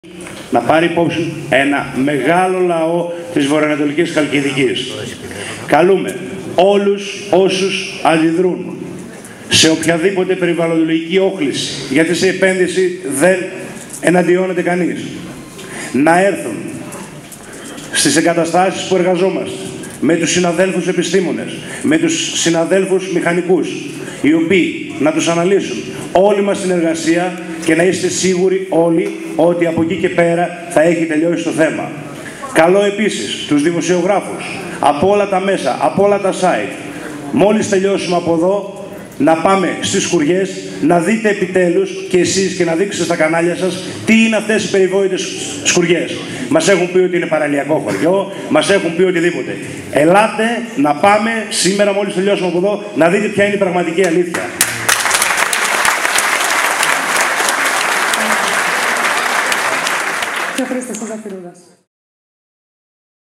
να πάρει υπόψη ένα μεγάλο λαό της βορειοανατολικής Χαλκιδικής. Καλούμε όλους όσους αντιδρούν σε οποιαδήποτε περιβαλλοντολογική όχληση, γιατί σε επένδυση δεν εναντιώνεται κανείς, να έρθουν στις εγκαταστάσεις που εργαζόμαστε, με τους συναδέλφους επιστήμονες, με τους συναδέλφους μηχανικούς, οι οποίοι να τους αναλύσουν όλη μας την εργασία και να είστε σίγουροι όλοι ότι από εκεί και πέρα θα έχει τελειώσει το θέμα. Καλό επίσης τους δημοσιογράφους, από όλα τα μέσα, από όλα τα site, μόλις τελειώσουμε από εδώ, να πάμε στις σκουριές, να δείτε επιτέλους και εσείς και να δείξετε στα κανάλια σας τι είναι αυτές οι περιβόητες σκουριές. Μας έχουν πει ότι είναι παραλιακό χωριό, μας έχουν πει οτιδήποτε. Ελάτε να πάμε σήμερα, μόλις τελειώσουμε από εδώ, να δείτε ποια είναι η πραγματική αλήθεια. Και ο Χρήστος Ζαφυρούδας.